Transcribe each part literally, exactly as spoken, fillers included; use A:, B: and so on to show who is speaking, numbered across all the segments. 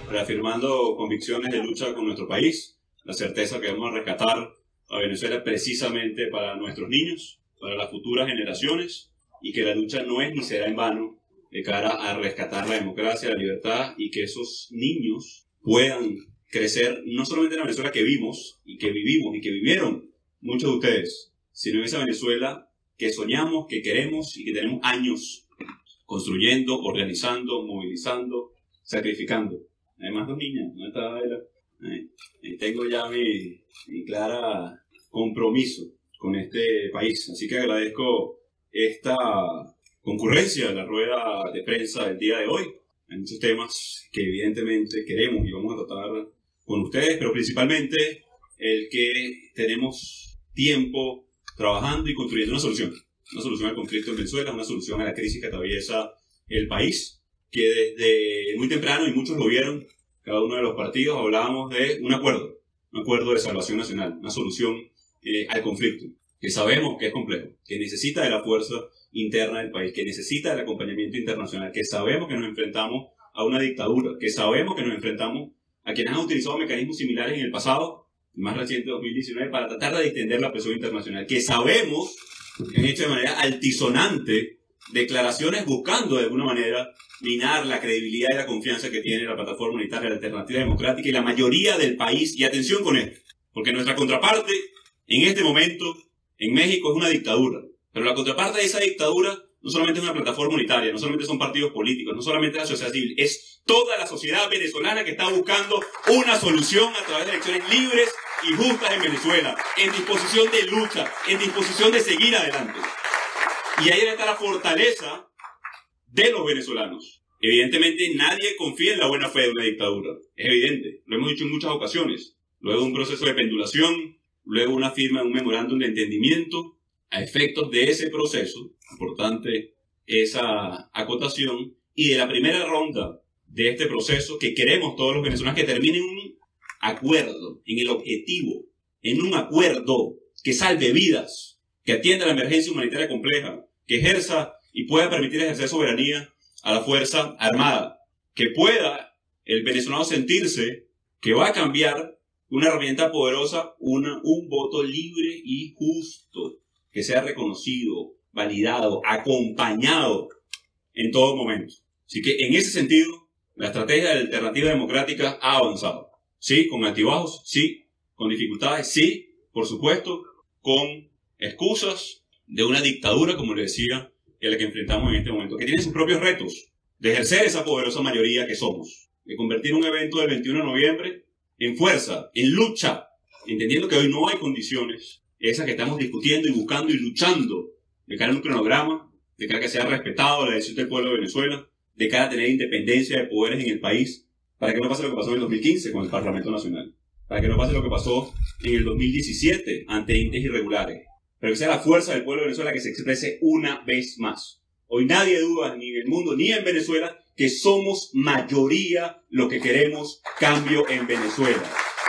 A: reafirmando convicciones de lucha con nuestro país, la certeza que vamos a rescatar a Venezuela precisamente para nuestros niños, para las futuras generaciones, y que la lucha no es ni será en vano de cara a rescatar la democracia, la libertad, y que esos niños puedan crecer no solamente en la Venezuela que vimos y que vivimos y que vivieron muchos de ustedes, sino en esa Venezuela que soñamos, que queremos y que tenemos años construyendo, organizando, movilizando, sacrificando. Además, dos niñas, ¿dónde está Adela? Eh, tengo ya mi, mi clara compromiso con este país. Así que agradezco esta concurrencia a la rueda de prensa del día de hoy. Hay muchos temas que evidentemente queremos y vamos a tratar con ustedes, pero principalmente el que tenemos tiempo trabajando y construyendo una solución. Una solución al conflicto en Venezuela, una solución a la crisis que atraviesa el país, que desde muy temprano, y muchos lo vieron, cada uno de los partidos hablábamos de un acuerdo, un acuerdo de salvación nacional, una solución eh, al conflicto, que sabemos que es complejo, que necesita de la fuerza interna del país, que necesita del acompañamiento internacional, que sabemos que nos enfrentamos a una dictadura, que sabemos que nos enfrentamos a quienes han utilizado mecanismos similares en el pasado, el más reciente dos mil diecinueve, para tratar de distender la presión internacional, que sabemos que han hecho de manera altisonante declaraciones buscando de alguna manera minar la credibilidad y la confianza que tiene la plataforma unitaria de la Alternativa Democrática y la mayoría del país. Y atención con esto, porque nuestra contraparte en este momento en México es una dictadura, pero la contraparte de esa dictadura no solamente es una plataforma unitaria, no solamente son partidos políticos, no solamente es la sociedad civil, es toda la sociedad venezolana que está buscando una solución a través de elecciones libres y justas en Venezuela, en disposición de lucha, en disposición de seguir adelante. Y ahí está la fortaleza de los venezolanos. Evidentemente nadie confía en la buena fe de una dictadura, es evidente, lo hemos dicho en muchas ocasiones, luego de un proceso de pendulación, luego una firma de un memorándum de entendimiento. A efectos de ese proceso, importante esa acotación, y de la primera ronda de este proceso que queremos todos los venezolanos que termine en un acuerdo, en el objetivo, en un acuerdo que salve vidas, que atienda la emergencia humanitaria compleja, que ejerza y pueda permitir ejercer soberanía a la Fuerza Armada, que pueda el venezolano sentirse que va a cambiar una herramienta poderosa, una, un voto libre y justo, que sea reconocido, validado, acompañado en todo momento. Así que en ese sentido, la estrategia de la Alternativa Democrática ha avanzado. Sí, con altibajos, sí, con dificultades, sí, por supuesto, con excusas de una dictadura, como le decía, en la que enfrentamos en este momento, que tiene sus propios retos de ejercer esa poderosa mayoría que somos, de convertir un evento del veintiuno de noviembre en fuerza, en lucha, entendiendo que hoy no hay condiciones, esas que estamos discutiendo y buscando y luchando, de cara a un cronograma, de cara a que sea respetado la decisión del pueblo de Venezuela, de cara a tener independencia de poderes en el país, para que no pase lo que pasó en el dos mil quince con el Parlamento Nacional, para que no pase lo que pasó en el dos mil diecisiete ante entes irregulares, pero que sea la fuerza del pueblo de Venezuela que se exprese una vez más. Hoy nadie duda, ni en el mundo, ni en Venezuela, que somos mayoría lo que queremos cambio en Venezuela.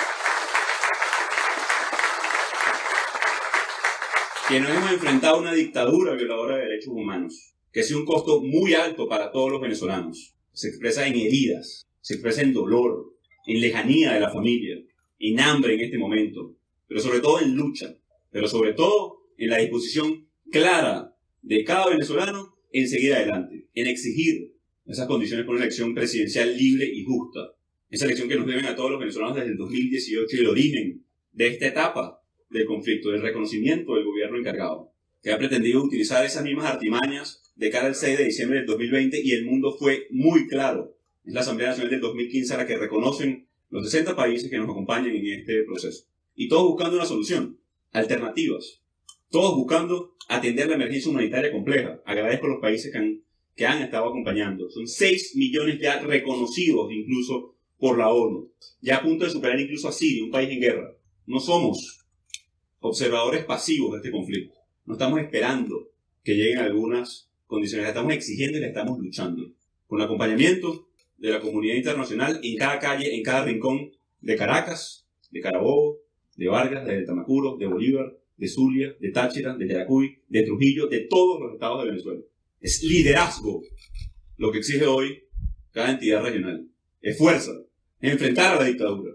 A: Que nos hemos enfrentado a una dictadura violadora de derechos humanos, que ha sido un costo muy alto para todos los venezolanos. Se expresa en heridas, se expresa en dolor, en lejanía de la familia, en hambre en este momento, pero sobre todo en lucha, pero sobre todo en la disposición clara de cada venezolano en seguir adelante, en exigir esas condiciones por una elección presidencial libre y justa. Esa elección que nos deben a todos los venezolanos desde el dos mil dieciocho y el origen de esta etapa del conflicto, del reconocimiento del gobierno encargado, que ha pretendido utilizar esas mismas artimañas de cara al seis de diciembre del dos mil veinte, y el mundo fue muy claro. Es la Asamblea Nacional del dos mil quince a la que reconocen los sesenta países que nos acompañan en este proceso. Y todos buscando una solución, alternativas, todos buscando atender la emergencia humanitaria compleja. Agradezco a los países que han, que han estado acompañando. Son seis millones ya reconocidos incluso por la ONU, ya a punto de superar incluso a Siria, un país en guerra. No somos observadores pasivos de este conflicto. No estamos esperando que lleguen algunas condiciones, la estamos exigiendo y la estamos luchando. Con el acompañamiento de la comunidad internacional en cada calle, en cada rincón de Caracas, de Carabobo, de Vargas, de Tamacuro, de Bolívar, de Zulia, de Táchira, de Yaracuy, de Trujillo, de todos los estados de Venezuela. Es liderazgo lo que exige hoy cada entidad regional. Es fuerza, es enfrentar a la dictadura.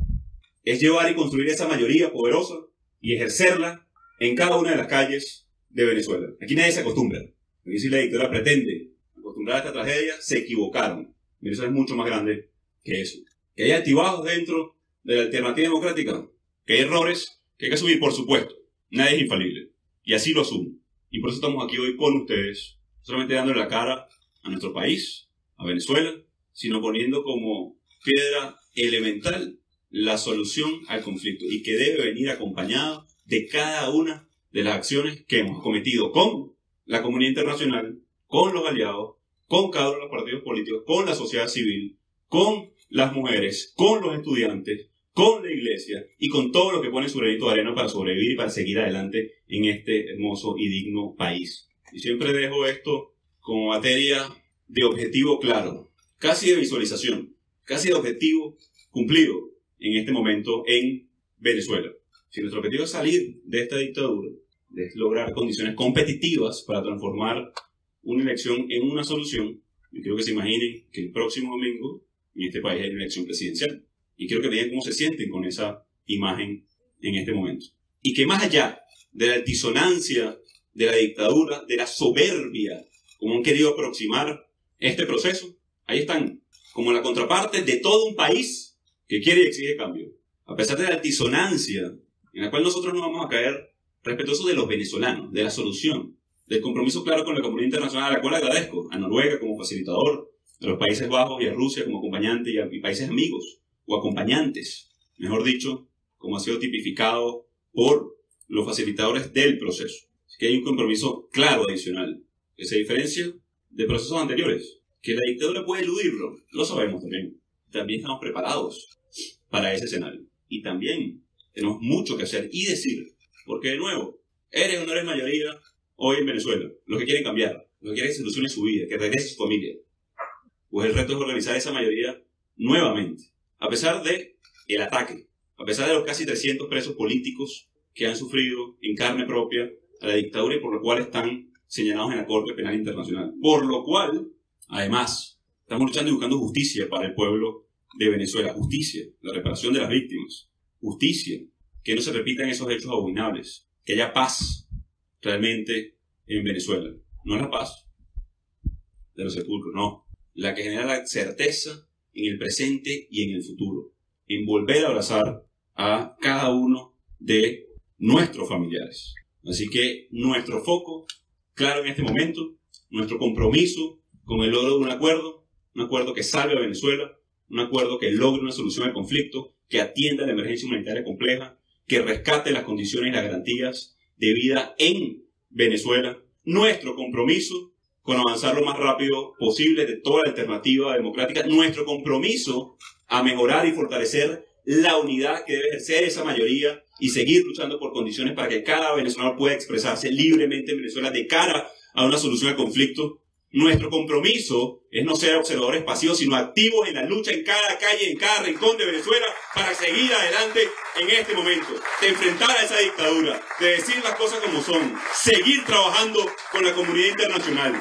A: Es llevar y construir esa mayoría poderosa y ejercerla en cada una de las calles de Venezuela. Aquí nadie se acostumbra. Aquí si la dictadura pretende acostumbrar a esta tragedia, se equivocaron. Venezuela es mucho más grande que eso. Que hay altibajos dentro de la alternativa democrática, que hay errores que hay que asumir, por supuesto. Nadie es infalible. Y así lo asumo. Y por eso estamos aquí hoy con ustedes, no solamente dándole la cara a nuestro país, a Venezuela, sino poniendo como piedra elemental la solución al conflicto y que debe venir acompañado de cada una de las acciones que hemos cometido con la comunidad internacional, con los aliados, con cada uno de los partidos políticos, con la sociedad civil, con las mujeres, con los estudiantes, con la iglesia y con todo lo que pone su granito de arena para sobrevivir y para seguir adelante en este hermoso y digno país. Y siempre dejo esto como materia de objetivo claro, casi de visualización, casi de objetivo cumplido en este momento en Venezuela. Si nuestro objetivo es salir de esta dictadura, es lograr condiciones competitivas para transformar una elección en una solución, yo quiero que se imaginen que el próximo domingo en este país hay una elección presidencial. Y quiero que vean cómo se sienten con esa imagen en este momento. Y que más allá de la disonancia, de la dictadura, de la soberbia, como han querido aproximar este proceso, ahí están, como la contraparte de todo un país que quiere y exige cambio. A pesar de la disonancia en la cual nosotros no vamos a caer, respetuosos de los venezolanos, de la solución, del compromiso claro con la comunidad internacional, a la cual agradezco, a Noruega como facilitador, a los Países Bajos y a Rusia como acompañante y a y países amigos o acompañantes, mejor dicho, como ha sido tipificado por los facilitadores del proceso. Así que hay un compromiso claro adicional, que se diferencia de procesos anteriores. Que la dictadura puede eludirlo, lo sabemos también. También estamos preparados para ese escenario. Y también tenemos mucho que hacer y decir, porque de nuevo, eres o no eres mayoría hoy en Venezuela, los que quieren cambiar, los que quieren que solucione su vida, que regrese a su familia. Pues el reto es organizar esa mayoría nuevamente. A pesar de el ataque, a pesar de los casi trescientos presos políticos que han sufrido en carne propia a la dictadura y por lo cual están señalados en la Corte Penal Internacional. Por lo cual, además, estamos luchando y buscando justicia para el pueblo de Venezuela. Justicia, la reparación de las víctimas. Justicia, que no se repitan esos hechos abominables. Que haya paz realmente en Venezuela. No la paz de los sepulcros, no. La que genera la certeza en el presente y en el futuro, en volver a abrazar a cada uno de nuestros familiares. Así que nuestro foco, claro en este momento, nuestro compromiso con el logro de un acuerdo, un acuerdo que salve a Venezuela, un acuerdo que logre una solución al conflicto, que atienda la emergencia humanitaria compleja, que rescate las condiciones y las garantías de vida en Venezuela, nuestro compromiso con avanzar lo más rápido posible de toda la alternativa democrática, nuestro compromiso a mejorar y fortalecer la unidad que debe ejercer esa mayoría y seguir luchando por condiciones para que cada venezolano pueda expresarse libremente en Venezuela de cara a una solución al conflicto. Nuestro compromiso es no ser observadores pasivos, sino activos en la lucha en cada calle, en cada rincón de Venezuela, para seguir adelante en este momento, de enfrentar a esa dictadura, de decir las cosas como son, seguir trabajando con la comunidad internacional.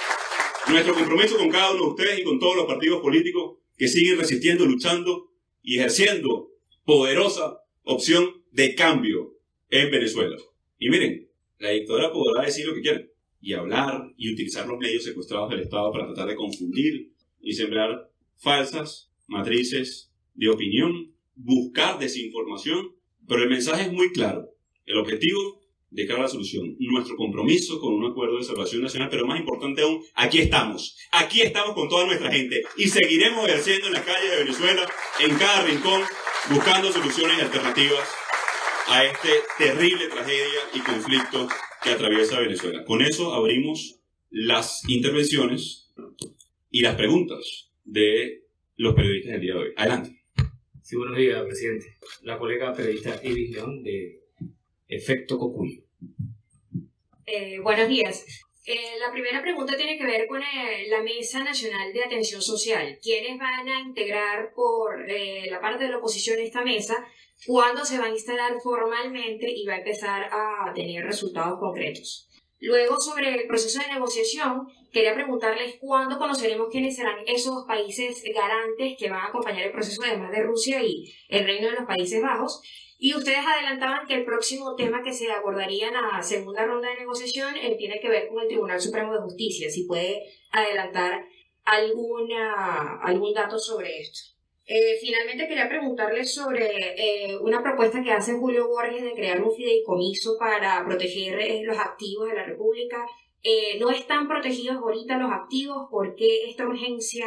A: Nuestro compromiso con cada uno de ustedes y con todos los partidos políticos que siguen resistiendo, luchando y ejerciendo poderosa opción de cambio en Venezuela. Y miren, la dictadura podrá decir lo que quiera, y hablar y utilizar los medios secuestrados del Estado para tratar de confundir y sembrar falsas matrices de opinión, buscar desinformación, pero el mensaje es muy claro. El objetivo de cara a la solución, nuestro compromiso con un acuerdo de salvación nacional, pero más importante aún, aquí estamos. Aquí estamos con toda nuestra gente y seguiremos ejerciendo en las calles de Venezuela, en cada rincón, buscando soluciones y alternativas a este terrible tragedia y conflicto que atraviesa Venezuela. Con eso abrimos las intervenciones y las preguntas de los periodistas del día de hoy. Adelante.
B: Sí, buenos días, presidente. La colega periodista Iris León de Efecto Cocuyo.
C: Eh, buenos días. Eh, la primera pregunta tiene que ver con eh, la Mesa Nacional de Atención Social. ¿Quiénes van a integrar por eh, la parte de la oposición esta mesa? ¿Cuándo se va a instalar formalmente y va a empezar a tener resultados concretos? Luego, sobre el proceso de negociación, quería preguntarles cuándo conoceremos quiénes serán esos países garantes que van a acompañar el proceso, además de Rusia y el Reino de los Países Bajos. Y ustedes adelantaban que el próximo tema que se abordaría en la segunda ronda de negociación eh, tiene que ver con el Tribunal Supremo de Justicia. Si puede adelantar alguna, algún dato sobre esto. Eh, finalmente quería preguntarles sobre eh, una propuesta que hace Julio Borges de crear un fideicomiso para proteger eh, los activos de la República. Eh, ¿No están protegidos ahorita los activos? ¿Por qué esta urgencia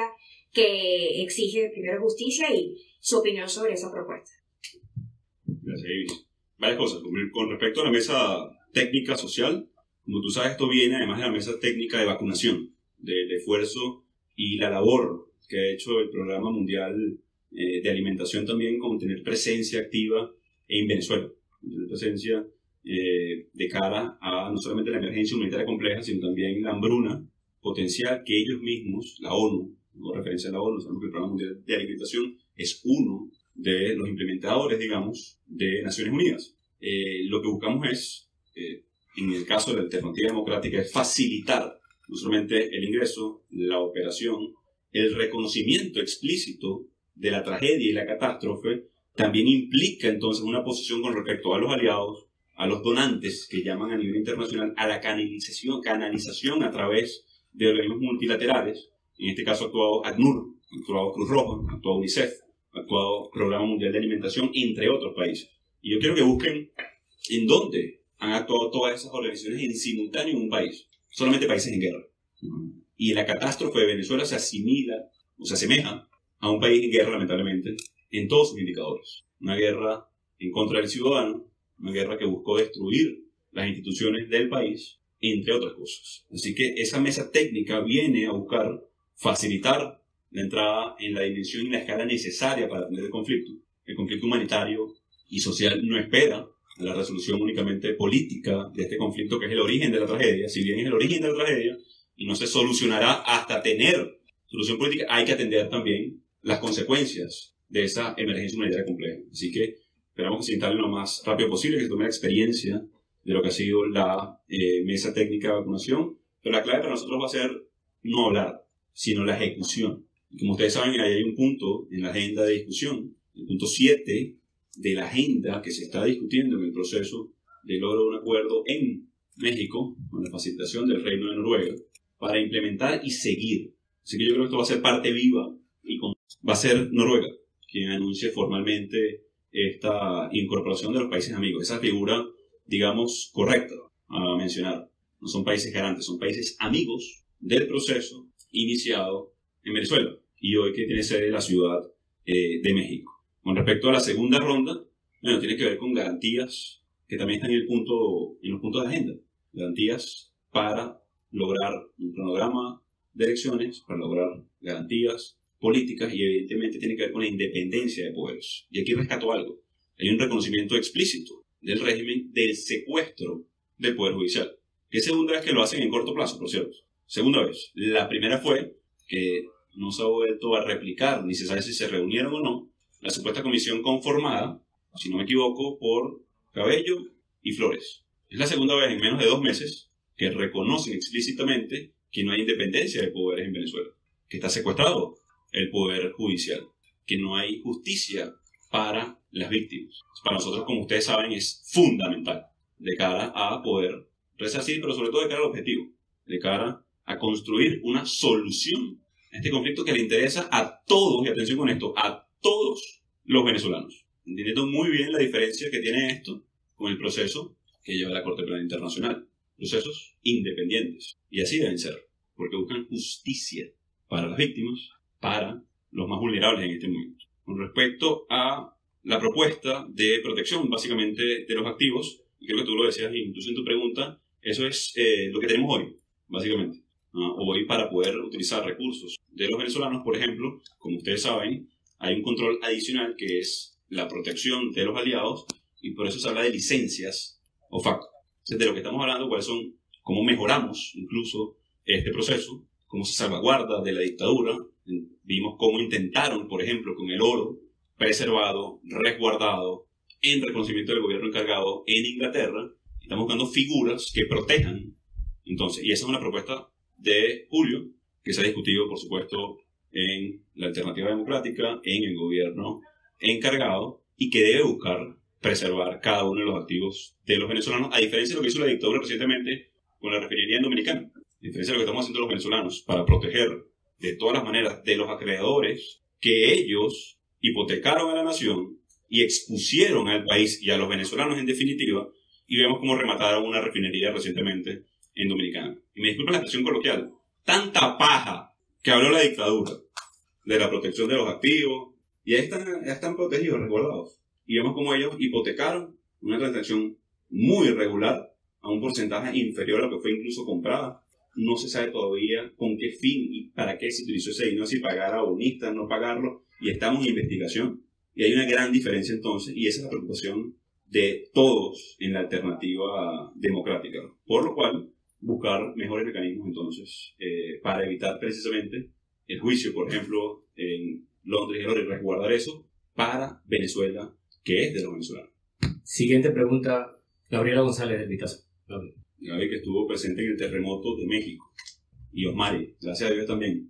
C: que exige primero justicia? Y su opinión sobre esa propuesta.
A: Gracias, Iris. Varias cosas. Con respecto a la mesa técnica social, como tú sabes, esto viene además de la mesa técnica de vacunación, del esfuerzo y la labor que ha hecho el Programa Mundial eh, de Alimentación también, con tener presencia activa en Venezuela, tener presencia eh, de cara a no solamente la emergencia humanitaria compleja, sino también la hambruna potencial que ellos mismos, la ONU, no referencia a la ONU, sabemos que el Programa Mundial de Alimentación es uno de los implementadores, digamos, de Naciones Unidas. Eh, lo que buscamos es, eh, en el caso de la Alternativa Democrática, es facilitar no solamente el ingreso, la operación, el reconocimiento explícito de la tragedia y la catástrofe, también implica entonces una posición con respecto a los aliados, a los donantes que llaman a nivel internacional a la canalización, canalización a través de organismos multilaterales. En este caso ha actuado ACNUR, ha actuado Cruz Roja, ha actuado UNICEF, ha actuado Programa Mundial de Alimentación, entre otros países. Y yo quiero que busquen en dónde han actuado todas esas organizaciones en simultáneo en un país. Solamente países en guerra. Y la catástrofe de Venezuela se asimila, o se asemeja a un país en guerra, lamentablemente, en todos sus indicadores. Una guerra en contra del ciudadano, una guerra que buscó destruir las instituciones del país, entre otras cosas. Así que esa mesa técnica viene a buscar facilitar la entrada en la dimensión y la escala necesaria para atender el conflicto. El conflicto humanitario y social no espera a la resolución únicamente política de este conflicto, que es el origen de la tragedia. Si bien es el origen de la tragedia y no se solucionará hasta tener solución política, hay que atender también las consecuencias de esa emergencia humanitaria compleja. Así que esperamos que se instale lo más rápido posible, que se tome la experiencia de lo que ha sido la eh, mesa técnica de vacunación. Pero la clave para nosotros va a ser no hablar, sino la ejecución. Y como ustedes saben, ahí hay un punto en la agenda de discusión, el punto siete de la agenda que se está discutiendo en el proceso de logro de un acuerdo en México, con la facilitación del Reino de Noruega, para implementar y seguir. Así que yo creo que esto va a ser parte viva y con, va a ser Noruega quien anuncie formalmente esta incorporación de los países amigos. Esa figura, digamos, correcta a mencionar. No son países garantes, son países amigos del proceso iniciado en Venezuela y hoy que tiene sede la Ciudad eh, de México. Con respecto a la segunda ronda, bueno, tiene que ver con garantías que también están en, el punto, en los puntos de agenda. Garantías para lograr un cronograma de elecciones, para lograr garantías políticas y evidentemente tiene que ver con la independencia de poderes. Y aquí rescato algo. Hay un reconocimiento explícito del régimen del secuestro del Poder Judicial. Es segunda vez que lo hacen en corto plazo, por cierto. Segunda vez. La primera fue que no se ha vuelto a replicar, ni se sabe si se reunieron o no, la supuesta comisión conformada, si no me equivoco, por Cabello y Flores. Es la segunda vez en menos de dos meses que reconocen explícitamente que no hay independencia de poderes en Venezuela, que está secuestrado el Poder Judicial, que no hay justicia para las víctimas. Para nosotros, como ustedes saben, es fundamental de cara a poder resarcir, pero sobre todo de cara al objetivo, de cara a construir una solución a este conflicto que le interesa a todos, y atención con esto, a todos los venezolanos, entendiendo muy bien la diferencia que tiene esto con el proceso que lleva la Corte Penal Internacional. Procesos independientes, y así deben ser, porque buscan justicia para las víctimas, para los más vulnerables en este momento. Con respecto a la propuesta de protección, básicamente, de los activos, y creo que tú lo decías incluso en tu pregunta, eso es eh, lo que tenemos hoy, básicamente. Uh, hoy, para poder utilizar recursos de los venezolanos, por ejemplo, como ustedes saben, hay un control adicional que es la protección de los aliados, y por eso se habla de licencias o facto. Entonces, de lo que estamos hablando, cuáles son, cómo mejoramos incluso este proceso, cómo se salvaguarda de la dictadura. Vimos cómo intentaron, por ejemplo, con el oro preservado, resguardado, en reconocimiento del gobierno encargado en Inglaterra. Estamos buscando figuras que protejan Entonces, y esa es una propuesta de Julio, que se ha discutido, por supuesto, en la Alternativa Democrática, en el gobierno encargado, y que debe buscar preservar cada uno de los activos de los venezolanos, a diferencia de lo que hizo la dictadura recientemente con la refinería en Dominicana, a diferencia de lo que estamos haciendo los venezolanos, para proteger de todas las maneras de los acreedores que ellos hipotecaron a la nación y expusieron al país y a los venezolanos en definitiva, y vemos cómo remataron una refinería recientemente en Dominicana. Y me disculpen la expresión coloquial, tanta paja que habló la dictadura de la protección de los activos, y ahí están, ya están protegidos, resguardados. Y vemos cómo ellos hipotecaron una transacción muy irregular a un porcentaje inferior a lo que fue incluso comprada. No se sabe todavía con qué fin y para qué se utilizó ese dinero, si pagar a bonistas, no pagarlo, y estamos en investigación. Y hay una gran diferencia entonces, y esa es la preocupación de todos en la alternativa democrática. Por lo cual, buscar mejores mecanismos entonces eh, para evitar precisamente el juicio, por ejemplo, en Londres y resguardar eso para Venezuela, que es de los venezolanos.
B: Siguiente pregunta, Gabriela González del Vistazo. Gabriel.
A: Gabriel, que estuvo presente en el terremoto de México. Y Osmari, gracias a Dios también.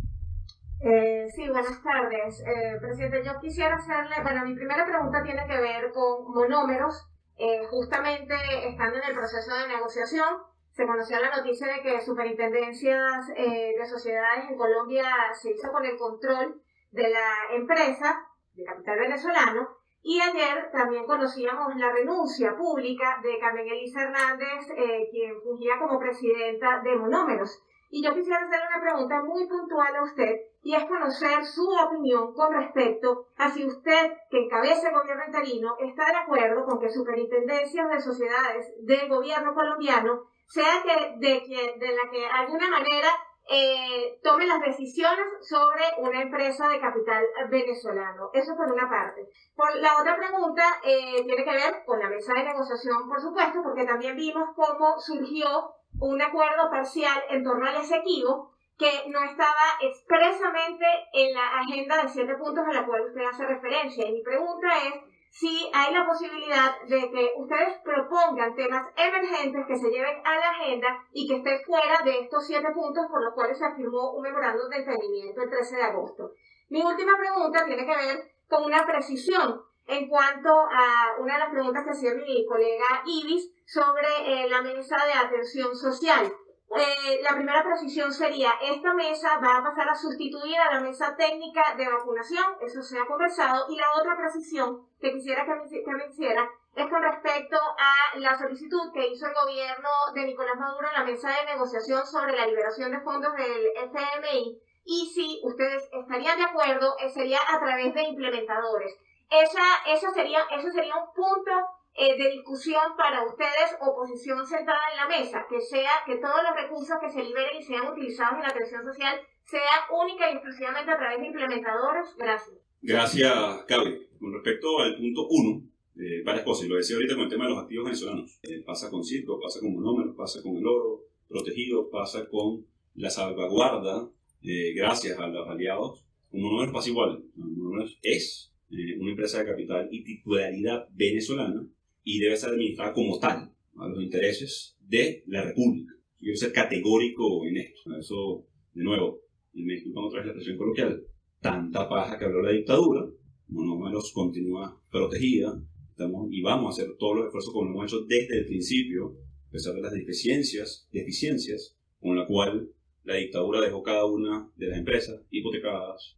D: Eh, sí, buenas tardes. Eh, presidente, yo quisiera hacerle, bueno, mi primera pregunta tiene que ver con monómeros. Eh, justamente estando en el proceso de negociación, se conoció la noticia de que Superintendencias eh, de Sociedades en Colombia se hizo con el control de la empresa de capital venezolano, y ayer también conocíamos la renuncia pública de Carmen Elisa Hernández, eh, quien fungía como presidenta de Monómeros. Y yo quisiera hacerle una pregunta muy puntual a usted, y es conocer su opinión con respecto a si usted, que encabeza el gobierno interino, está de acuerdo con que Superintendencias de Sociedades del gobierno colombiano sea que, de, que, de la que de alguna manera eh, tome las decisiones sobre una empresa de capital venezolano. Eso por una parte. Por la otra pregunta eh, tiene que ver con la mesa de negociación, por supuesto, porque también vimos cómo surgió un acuerdo parcial en torno al Esequibo que no estaba expresamente en la agenda de siete puntos a la cual usted hace referencia. Y mi pregunta es si hay la posibilidad de que ustedes propongan temas emergentes que se lleven a la agenda y que estén fuera de estos siete puntos por los cuales se firmó un memorándum de entendimiento el trece de agosto. Mi última pregunta tiene que ver con una precisión en cuanto a una de las preguntas que hacía mi colega Ibis sobre eh, la mesa de atención social. Eh, la primera precisión sería, esta mesa va a pasar a sustituir a la mesa técnica de vacunación, eso se ha conversado, y la otra precisión que quisiera que me, que me hiciera es con respecto a la solicitud que hizo el gobierno de Nicolás Maduro en la mesa de negociación sobre la liberación de fondos del F M I, y si ustedes estarían de acuerdo, eh, sería a través de implementadores. Esa, esa sería, eso sería un punto eh, de discusión para ustedes, oposición sentada en la mesa, que sea que todos los recursos que se liberen y sean utilizados en la atención social sea única y exclusivamente a través de implementadores. Gracias.
A: Gracias, Gaby. Con respecto al punto uno, eh, varias cosas, y lo decía ahorita con el tema de los activos venezolanos. Eh, pasa con Circo, pasa con Monómeros, pasa con el oro protegido, pasa con la salvaguarda, eh, gracias a los aliados. Con Monómeros pasa igual. Monómeros es Eh, una empresa de capital y titularidad venezolana y debe ser administrada como tal a los intereses de la República. Yo quiero ser categórico en esto. Eso, de nuevo, y me disculpan otra vez la expresión coloquial, tanta paja que habló la dictadura, Monómeros continúa protegida, estamos, y vamos a hacer todos los esfuerzos como hemos hecho desde el principio, a pesar de las deficiencias, deficiencias con la cual la dictadura dejó cada una de las empresas hipotecadas,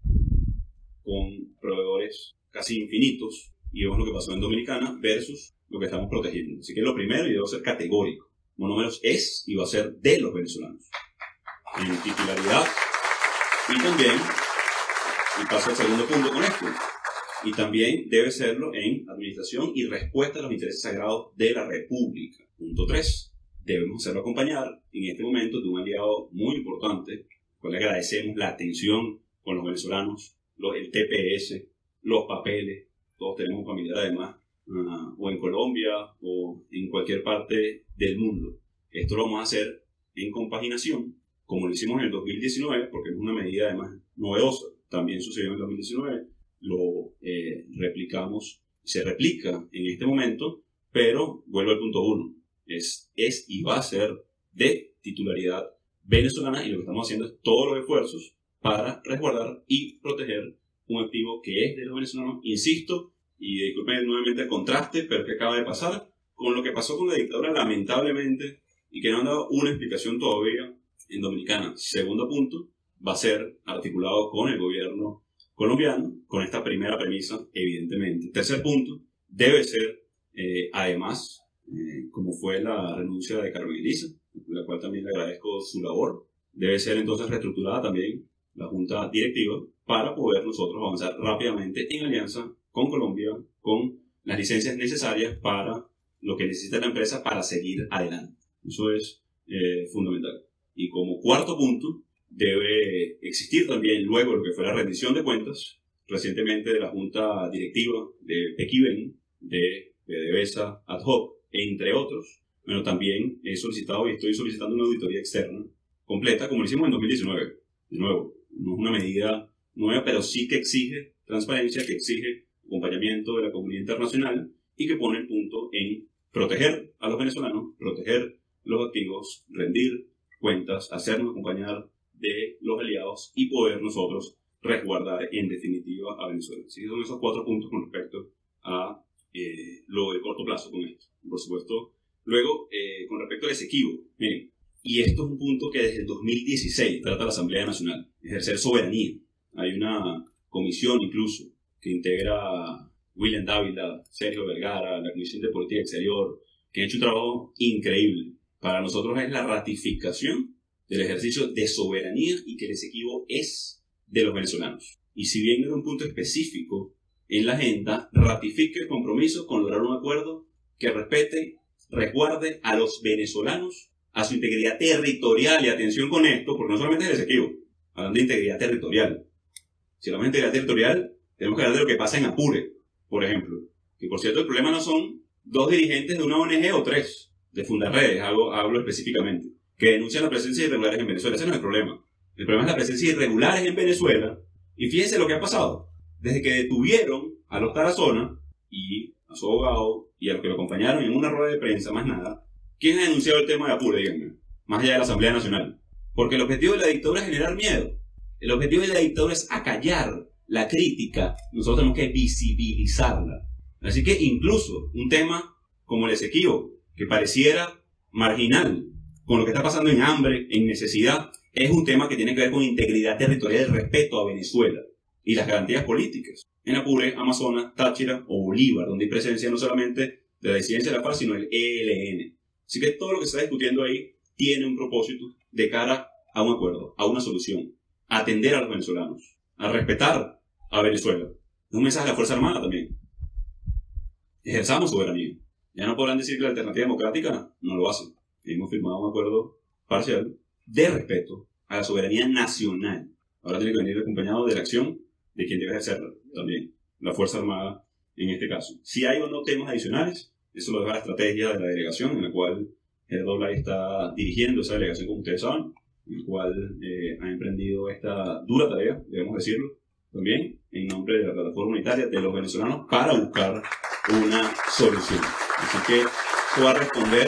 A: con proveedores casi infinitos, y vemos lo que pasó en Dominicana versus lo que estamos protegiendo. Así que lo primero, y debo ser categórico, Monómeros es y va a ser de los venezolanos, en titularidad, y también, y paso al segundo punto con esto, y también debe serlo en administración y respuesta a los intereses sagrados de la República. Punto tres, debemos hacerlo acompañar en este momento de un aliado muy importante, al cual le agradecemos la atención con los venezolanos, Los, el T P S, los papeles, todos tenemos un familiar además, uh, o en Colombia o en cualquier parte del mundo. Esto lo vamos a hacer en compaginación, como lo hicimos en el dos mil diecinueve, porque es una medida además novedosa. También sucedió en el dos mil diecinueve, lo eh, replicamos, se replica en este momento, pero vuelvo al punto uno, es, es y va a ser de titularidad venezolana, y lo que estamos haciendo es todos los esfuerzos para resguardar y proteger un activo que es de los venezolanos. Insisto, y disculpen nuevamente el contraste, pero que acaba de pasar con lo que pasó con la dictadura, lamentablemente, y que no han dado una explicación todavía en Dominicana. Segundo punto, va a ser articulado con el gobierno colombiano, con esta primera premisa, evidentemente. Tercer punto, debe ser, eh, además, eh, como fue la renuncia de Carmen Elisa, la cual también le agradezco su labor, debe ser entonces reestructurada también la junta directiva para poder nosotros avanzar rápidamente en alianza con Colombia, con las licencias necesarias para lo que necesita la empresa para seguir adelante. Eso es eh, fundamental. Y como cuarto punto, debe existir también luego lo que fue la rendición de cuentas recientemente de la junta directiva de Pequiven, de PDVSA Ad Hoc, entre otros. Bueno, también he solicitado y estoy solicitando una auditoría externa completa, como lo hicimos en dos mil diecinueve. De nuevo, no es una medida nueva, pero sí que exige transparencia, que exige acompañamiento de la comunidad internacional y que pone el punto en proteger a los venezolanos, proteger los activos, rendir cuentas, hacernos acompañar de los aliados y poder nosotros resguardar en definitiva a Venezuela. Así que son esos cuatro puntos con respecto a eh, lo de corto plazo con esto. Por supuesto, luego, eh, con respecto al Esequibo, miren, y esto es un punto que desde el dos mil dieciséis trata la Asamblea Nacional, ejercer soberanía. Hay una comisión incluso que integra William Dávila, Sergio Vergara, la Comisión de Política Exterior, que han hecho un trabajo increíble. Para nosotros es la ratificación del ejercicio de soberanía y que el Esequibo es de los venezolanos. Y si bien era un punto específico en la agenda, ratifica el compromiso con lograr un acuerdo que respete, resguarde a los venezolanos, a su integridad territorial, y atención con esto, porque no solamente es el Esequibo, hablando de integridad territorial. Si hablamos de integridad territorial, tenemos que hablar de lo que pasa en Apure, por ejemplo. Que por cierto, el problema no son dos dirigentes de una O N G o tres, de Fundarredes, hablo, hablo específicamente, que denuncian la presencia de irregulares en Venezuela. Ese no es el problema. El problema es la presencia de irregulares en Venezuela. Y fíjense lo que ha pasado. Desde que detuvieron a los Tarazona y a su abogado y a los que lo acompañaron en una rueda de prensa, más nada, ¿quién ha denunciado el tema de Apure, díganme? Más allá de la Asamblea Nacional. Porque el objetivo de la dictadura es generar miedo. El objetivo de la dictadura es acallar la crítica. Nosotros tenemos que visibilizarla. Así que incluso un tema como el Esequibo, que pareciera marginal con lo que está pasando en hambre, en necesidad, es un tema que tiene que ver con integridad territorial y respeto a Venezuela y las garantías políticas. En Apure, Amazonas, Táchira o Bolívar, donde hay presencia no solamente de la disidencia de la FARC, sino del E L N. Así que todo lo que se está discutiendo ahí tiene un propósito de cara a un acuerdo, a una solución, a atender a los venezolanos, a respetar a Venezuela. Es un mensaje a la Fuerza Armada también. Ejerzamos soberanía. Ya no podrán decir que la alternativa democrática no lo hace. Hemos firmado un acuerdo parcial de respeto a la soberanía nacional. Ahora tiene que venir acompañado de la acción de quien debe ejercerla también, la Fuerza Armada en este caso. Si hay o no temas adicionales, eso lo deja la estrategia de la delegación, en la cual Gerardo Blay está dirigiendo esa delegación, como ustedes saben, en la cual eh, ha emprendido esta dura tarea, debemos decirlo, también en nombre de la plataforma unitaria de los venezolanos para buscar una solución. Así que esto va a responder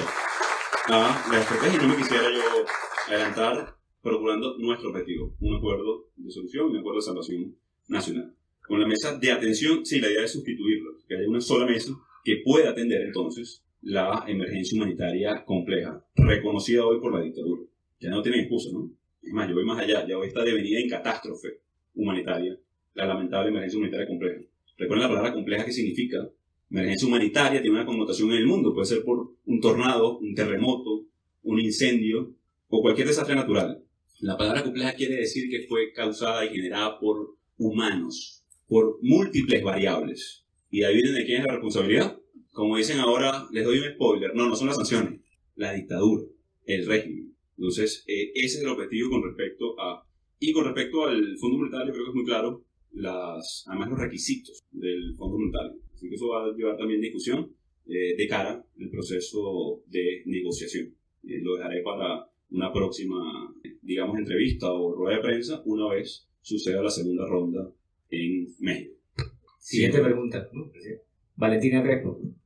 A: a la estrategia, y no me quisiera yo adelantar, procurando nuestro objetivo, un acuerdo de solución, un acuerdo de salvación nacional. Con la mesa de atención, sí, la idea es sustituirlo, que haya una sola mesa que pueda atender entonces la emergencia humanitaria compleja, reconocida hoy por la dictadura. Ya no tienen excusa, ¿no? Es más, yo voy más allá, ya hoy está devenida en catástrofe humanitaria, la lamentable emergencia humanitaria compleja. Recuerden la palabra compleja, ¿qué significa? Emergencia humanitaria tiene una connotación en el mundo, puede ser por un tornado, un terremoto, un incendio o cualquier desastre natural. La palabra compleja quiere decir que fue causada y generada por humanos, por múltiples variables. ¿Y adivinen de quién es la responsabilidad? Como dicen ahora, les doy un spoiler, no, no son las sanciones, la dictadura, el régimen. Entonces, eh, ese es el objetivo con respecto a... Y con respecto al Fondo Monetario, creo que es muy claro, las, además los requisitos del Fondo Monetario. Así que eso va a llevar también discusión eh, de cara al proceso de negociación. Eh, lo dejaré para una próxima, digamos, entrevista o rueda de prensa una vez suceda la segunda ronda en México.
B: Siguiente pregunta, ¿no? Valentina Crespo.